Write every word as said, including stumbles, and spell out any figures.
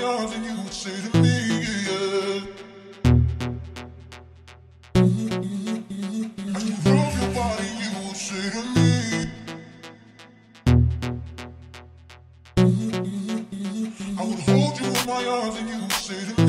my arms and you would say to me, yeah. As you move your body, you would say to me, I would hold you in my arms and you would say to me.